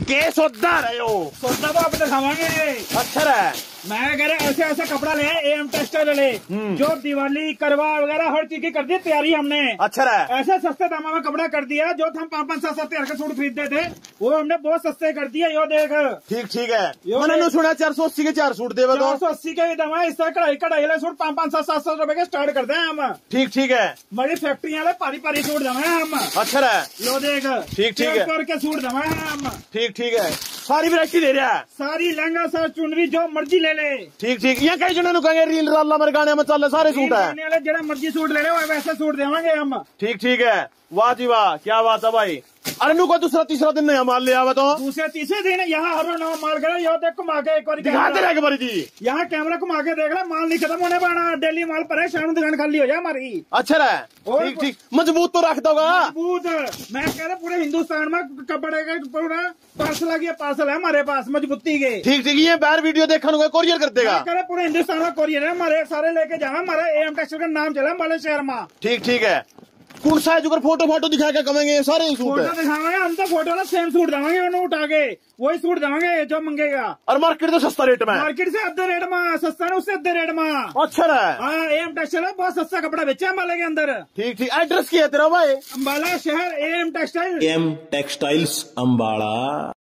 के सौदा रहे हो? सौदा तो आप दिखावांगे। अच्छा है। मैं कह रहा ऐसे ऐसा कपड़ा ले एम टेक्सटाइल ले, जो दिवाली करवा वगैरह हर चीज की कर दी तैयारी हमने। अच्छा है। ऐसे सस्ते दामों में कपड़ा कर दिया, जो हम 5-5-7-7 हजार का सूट खरीदते थे वो हमने बहुत सस्ते कर दिया। यो देख। ठीक है। मैंने सुना 480 के 4 सूट देवे। 480 के दम है। इससे कढ़ाई वाले सूट 500-500-700 रुपए के स्टार्ट करते हैं हम। ठीक है। बड़ी फैक्ट्री वाले पारी सूट दमे हम। अच्छा है। यो देख। ठीक है। के सूट दमे हम। ठीक है। सारी वैरायटी दे रहा है। सारी लहंगा सर चुनरी जो मर्जी ले ले। ठीक यहाँ कई जने कहेंगे रील राला मेरे गाने में चल सारे सूट है। जरा मर्जी सूट ले ले वैसे सूट देवांगे हम। ठीक है। वाह जी वाह, क्या बात है भाई। अरे नु को दूसरा तीसरा दिन नया माल ले आवा तो दूसरे तीसरे दिन यहाँ हर नवा माल करे। यो देख घुमा के एक बार दिखाते रहे बारी जी। यहाँ कैमरा घुमा के देख ले, माल नहीं खत्म होने पाना। डेली माल पर है, शाम दुकान खाली हो जाए हमारी। अच्छा है। ठीक मजबूत तो रख दोगा। मजबूत। मैं कह रहा पूरे हिंदुस्तान में कपड़े का पूरा पार्सल आ गया। पार्सल है हमारे पास मजबूती के। ठीक ये बाहर वीडियो देखा कोरियर कर देगा। कह रहे पूरे हिंदुस्तान में कोरियर है हमारे, सारे लेके जाए। हमारे एम टेक्सटाइल का नाम चला हमारे शहर में। ठीक है। कौन सा है जो फोटो दिखा के कमेंगे? सारे सूट है। दिखावांगे हम तो, फोटो ना सेम सूट देवांगे उन्हें उठा के, वही सूट देवांगे जो मंगेगा। और मार्केट तो सस्ता रेट में। मार्केट से अद्धे रेट में सस्ता है, उससे अद्धे रेट में। अच्छा है। हाँ एम टेक्सटाइल बहुत सस्ता कपड़ा बेचा अम्बाला के अंदर। ठीक एड्रेस क्या है तेरा भाई? अम्बाला शहर M textile. M textiles Ambala.